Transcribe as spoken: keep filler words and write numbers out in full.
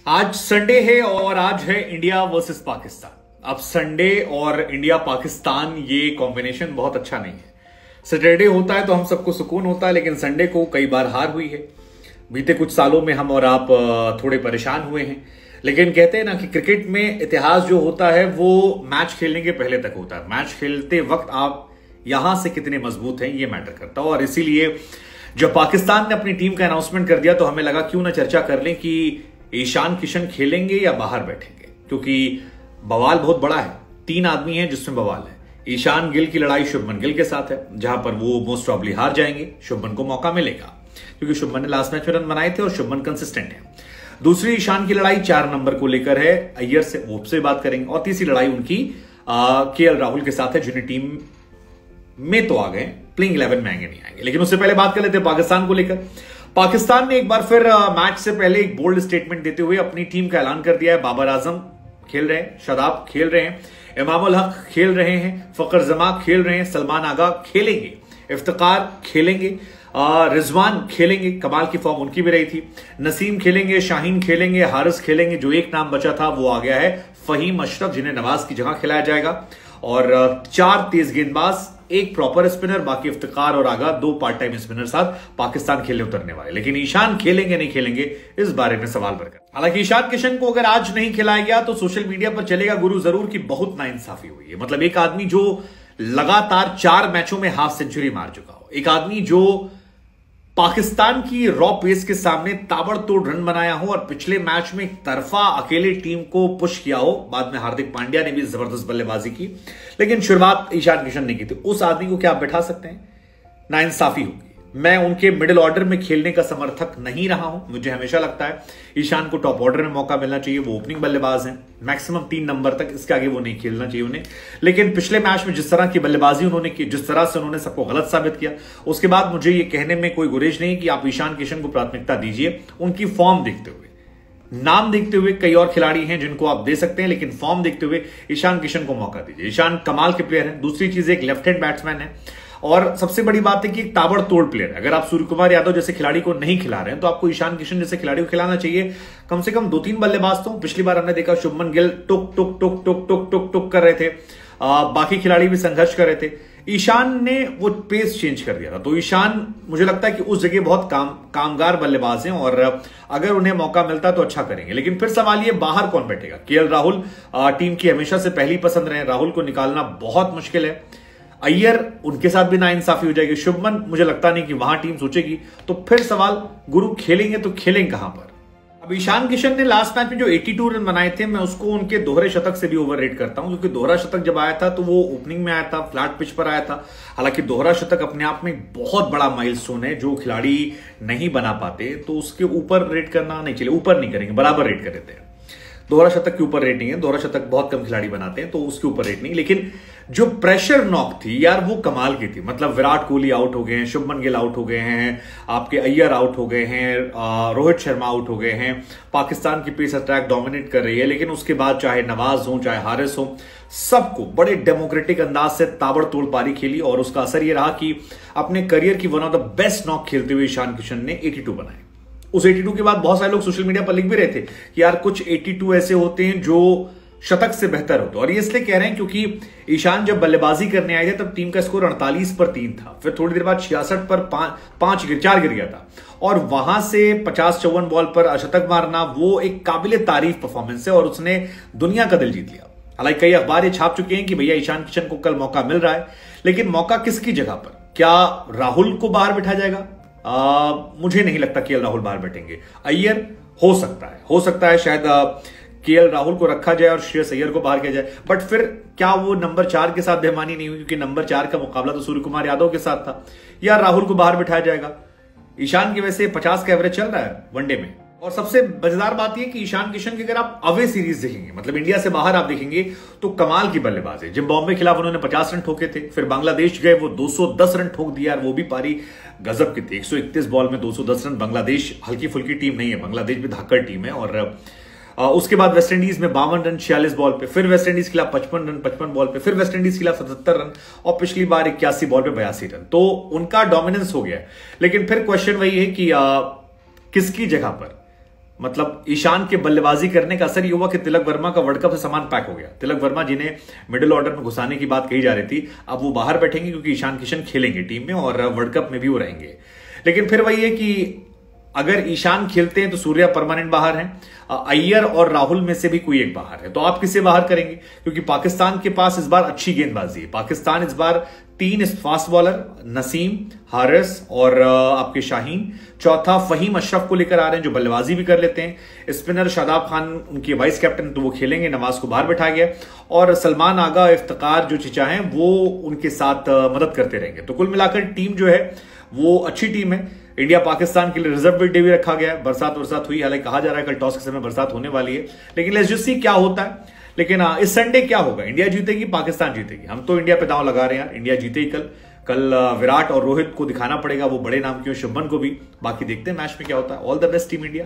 आज संडे है और आज है इंडिया वर्सेस पाकिस्तान। अब संडे और इंडिया पाकिस्तान ये कॉम्बिनेशन बहुत अच्छा नहीं है। सैटरडे होता है तो हम सबको सुकून होता है, लेकिन संडे को कई बार हार हुई है। बीते कुछ सालों में हम और आप थोड़े परेशान हुए हैं, लेकिन कहते हैं ना कि क्रिकेट में इतिहास जो होता है वो मैच खेलने के पहले तक होता है। मैच खेलते वक्त आप यहां से कितने मजबूत हैं ये मैटर करता है। और इसीलिए जब पाकिस्तान ने अपनी टीम का अनाउंसमेंट कर दिया तो हमें लगा क्यों ना चर्चा कर लें कि ईशान किशन खेलेंगे या बाहर बैठेंगे, क्योंकि बवाल बहुत बड़ा है। तीन आदमी हैं जिसमें बवाल है। ईशान गिल की लड़ाई शुभमन गिल के साथ है, जहां पर वो मोस्ट प्रॉब्ली हार जाएंगे। शुभमन को मौका मिलेगा क्योंकि शुभमन ने लास्ट मैच में रन बनाए थे और शुभमन कंसिस्टेंट है। दूसरी ईशान की लड़ाई चार नंबर को लेकर है, अय्यर से वो से बात करेंगे। और तीसरी लड़ाई उनकी के एल राहुल के साथ है, जिन्हें टीम में तो आ गए, प्लेइंग इलेवन में आएंगे नहीं आएंगे। लेकिन उससे पहले बात कर लेते हैं पाकिस्तान को लेकर। पाकिस्तान ने एक बार फिर मैच से पहले एक बोल्ड स्टेटमेंट देते हुए अपनी टीम का ऐलान कर दिया है। बाबर आजम खेल रहे हैं, शादाब खेल रहे हैं, इमामुल हक खेल रहे हैं, फखर जमा खेल रहे हैं, सलमान आगा खेलेंगे, इफ्तिकार खेलेंगे, रिजवान खेलेंगे, कमाल की फॉर्म उनकी भी रही थी, नसीम खेलेंगे, शाहीन खेलेंगे, हारिस खेलेंगे। जो एक नाम बचा था वो आ गया है फहीम अशरफ, जिन्हें नवाज की जगह खिलाया जाएगा। और चार तेज गेंदबाज, एक प्रॉपर स्पिनर, बाकी इफ्तिकार और आगा दो पार्ट टाइम स्पिनर साथ पाकिस्तान खेलने उतरने वाले। लेकिन ईशान खेलेंगे नहीं खेलेंगे इस बारे में सवाल बरकरार। हालांकि ईशान किशन को अगर आज नहीं खिलाया गया तो सोशल मीडिया पर चलेगा गुरु जरूर की बहुत नाइंसाफी हुई है। मतलब एक आदमी जो लगातार चार मैचों में हाफ सेंचुरी मार चुका हो, एक आदमी जो पाकिस्तान की रॉ पेस के सामने ताबड़तोड़ रन बनाया हो और पिछले मैच में एक तरफा अकेले टीम को पुश किया हो। बाद में हार्दिक पांड्या ने भी जबरदस्त बल्लेबाजी की, लेकिन शुरुआत ईशान किशन ने की थी। उस आदमी को क्या आप बैठा सकते हैं? नाइंसाफी होगी। मैं उनके मिडिल ऑर्डर में खेलने का समर्थक नहीं रहा हूं। मुझे हमेशा लगता है ईशान को टॉप ऑर्डर में मौका मिलना चाहिए। वो ओपनिंग बल्लेबाज हैं, मैक्सिमम तीन नंबर तक, इसके आगे वो नहीं खेलना चाहिए उन्हें। लेकिन पिछले मैच में जिस तरह की बल्लेबाजी उन्होंने की, जिस तरह से उन्होंने सबको गलत साबित किया, उसके बाद मुझे ये कहने में कोई गुरेज नहीं कि आप ईशान किशन को प्राथमिकता दीजिए। उनकी फॉर्म देखते हुए, नाम देखते हुए कई और खिलाड़ी हैं जिनको आप दे सकते हैं, लेकिन फॉर्म देखते हुए ईशान किशन को मौका दीजिए। ईशान कमाल के प्लेयर हैं। दूसरी चीज, एक लेफ्ट हैंड बैट्समैन है और सबसे बड़ी बात है कि एक ताबड़तोड़ प्लेयर है। अगर आप सूर्य कुमार यादव जैसे खिलाड़ी को नहीं खिला रहे हैं तो आपको ईशान किशन जैसे खिलाड़ी को खिलाना चाहिए। कम से कम दो तीन बल्लेबाज तो पिछली बार हमने देखा शुभमन गिल टुक टुक टुक टुक टुक टुक टुक कर रहे थे, आ, बाकी खिलाड़ी भी संघर्ष कर रहे थे। ईशान ने वो पेस चेंज कर दिया था। तो ईशान मुझे लगता है कि उस जगह बहुत काम कामगार बल्लेबाज हैं और अगर उन्हें मौका मिलता तो अच्छा करेंगे। लेकिन फिर सवाल ये, बाहर कौन बैठेगा? के एल राहुल टीम की हमेशा से पहली पसंद रहे, राहुल को निकालना बहुत मुश्किल है। अय्यर, उनके साथ भी नाइंसाफी हो जाएगी। शुभमन, मुझे लगता नहीं कि वहां टीम सोचेगी। तो फिर सवाल, गुरु खेलेंगे तो खेलेंगे कहां पर? अब ईशान किशन ने लास्ट मैच में जो बयासी रन बनाए थे, मैं उसको उनके दोहरे शतक से भी ओवररेट करता हूं, क्योंकि दोहरा शतक जब आया था तो वो ओपनिंग में आया था, फ्लैट पिच पर आया था। हालांकि दोहरा शतक अपने आप में बहुत बड़ा माइलस्टोन है, जो खिलाड़ी नहीं बना पाते तो उसके ऊपर रेट करना नहीं चाहिए। ऊपर नहीं करेंगे, बराबर रेट कर देते हैं। दोहरा शतक के ऊपर रेट नहीं है, दोहरा शतक बहुत कम खिलाड़ी बनाते हैं तो उसके ऊपर रेट नहीं। लेकिन जो प्रेशर नॉक थी यार, वो कमाल की थी। मतलब विराट कोहली आउट हो गए हैं, शुभमन गिल आउट हो गए हैं, आपके अय्यर आउट हो गए हैं, रोहित शर्मा आउट हो गए हैं। पाकिस्तान की पेस अटैक डोमिनेट कर रही है, लेकिन उसके बाद चाहे नवाज हो चाहे हारिस हो, सबको बड़े डेमोक्रेटिक अंदाज से ताबड़तोड़ पारी खेली। और उसका असर यह रहा कि अपने करियर की one of the best knock खेलते हुए ईशान किशन ने बयासी बनाए। उस बयासी के बाद बहुत सारे लोग सोशल मीडिया पर लिख भी रहे थे कि यार कुछ बयासी ऐसे होते हैं जो शतक से बेहतर होते। और ये इसलिए कह रहे हैं क्योंकि ईशान जब बल्लेबाजी करने आए थे तब टीम का स्कोर अड़तालीस पर तीन था, फिर थोड़ी देर बाद छियासठ पर पांच गिर चार गिर गया था, और वहां से पचास चौवन बॉल पर अशतक मारना वो एक काबिले तारीफ परफॉर्मेंस है और उसने दुनिया का दिल जीत लिया। हालांकि कई अखबार ये छाप चुके हैं कि भैया ईशान किशन को कल मौका मिल रहा है, लेकिन मौका किसकी जगह पर? क्या राहुल को बाहर बिठा जाएगा? आ, मुझे नहीं लगता कि राहुल बाहर बैठेंगे। अय्यर हो सकता है, हो सकता है शायद के एल राहुल को रखा जाए और श्रेयस अय्यर को बाहर किया जाए। बट फिर क्या वो नंबर चार के साथ बेईमानी नहीं हुई? क्योंकि नंबर चार का मुकाबला तो सूर्य कुमार यादव के साथ था। या राहुल को बाहर बिठाया जाएगा? ईशान की वैसे पचास का एवरेज चल रहा है वनडे में। और सबसे मजेदार बात यह कि ईशान किशन की अगर आप अवे सीरीज देखेंगे, मतलब इंडिया से बाहर आप देखेंगे, तो कमाल की बल्लेबाज है। जिम्बाब्वे के खिलाफ उन्होंने पचास रन ठोके थे, फिर बांग्लादेश गए, वो दो सौ दस रन ठोक दिया, वो भी पारी गजब की थी। एक सौ इकतीस बॉल में दो सौ दस रन। बांग्लादेश हल्की फुल्की टीम नहीं है, बांग्लादेश भी धाकड़ टीम है। और आ, उसके बाद वेस्टइंडीज में बावन रन छियालीस बॉल पे, फिर वेस्टइंडीज के खिलाफ पचपन रन पचपन बॉल पे, फिर वेस्टइंडीज के खिलाफ सतहत्तर रन, और पिछली बार इक्यासी बॉल पे बयासी रन। तो उनका डोमिनेंस हो गया है। लेकिन फिर क्वेश्चन वही है कि आ, किसकी जगह पर? मतलब ईशान के बल्लेबाजी करने का असर ये हुआ कि तिलक वर्मा का वर्ल्ड कप से सामान पैक हो गया। तिलक वर्मा जिन्हें मिडिल ऑर्डर में घुसाने की बात कही जा रही थी, अब वो बाहर बैठेंगे क्योंकि ईशान किशन खेलेंगे टीम में और वर्ल्ड कप में भी वो रहेंगे। लेकिन फिर वही है कि अगर ईशान खेलते हैं तो सूर्या परमानेंट बाहर हैं, अय्यर और राहुल में से भी कोई एक बाहर है, तो आप किसे बाहर करेंगे? क्योंकि पाकिस्तान के पास इस बार अच्छी गेंदबाजी है। पाकिस्तान इस बार तीन फास्ट बॉलर, नसीम, हारिस और आपके शाहीन, चौथा फहीम अशरफ को लेकर आ रहे हैं जो बल्लेबाजी भी कर लेते हैं। स्पिनर शादाब खान उनके वाइस कैप्टन, तो वो खेलेंगे, नवाज को बाहर बैठा गया, और सलमान आगा, इफ्तिकार जो चीचा हैं वो उनके साथ मदद करते रहेंगे। तो कुल मिलाकर टीम जो है वो अच्छी टीम है। इंडिया पाकिस्तान के लिए रिजर्व डे भी रखा गया है। बरसात बरसात हुई, हालांकि कहा जा रहा है कल टॉस के समय बरसात होने वाली है, लेकिन लेट्स जस्ट सी क्या होता है। लेकिन इस संडे क्या होगा, इंडिया जीतेगी पाकिस्तान जीतेगी? हम तो इंडिया पे दांव लगा रहे हैं यार, इंडिया जीते ही कल। कल विराट और रोहित को दिखाना पड़ेगा, वो बड़े नाम के, शुभमन को भी। बाकी देखते हैं मैच में क्या होता है। All the best team India.